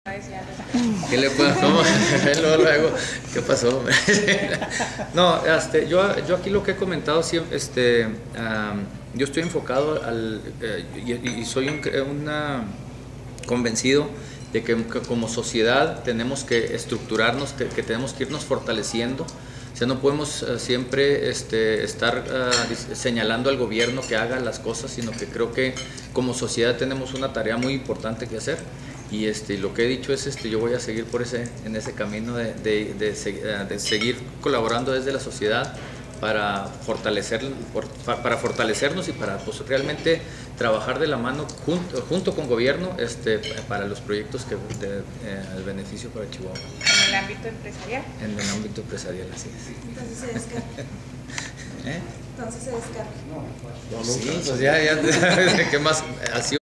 ¿Qué le pasó? Luego, ¿qué pasó? No, yo aquí lo que he comentado siempre, yo estoy enfocado y soy convencido de que como sociedad tenemos que estructurarnos, que tenemos que irnos fortaleciendo. O sea, no podemos siempre estar señalando al gobierno que haga las cosas, sino que creo que como sociedad tenemos una tarea muy importante que hacer. Y lo que he dicho es, yo voy a seguir en ese camino de seguir colaborando desde la sociedad para fortalecernos y para pues, realmente trabajar de la mano junto con gobierno para los proyectos el beneficio para Chihuahua. ¿En el ámbito empresarial? En el ámbito empresarial, así es. Entonces se descarga. Entonces se descarga. Sí, pues ya, ¿qué más? Así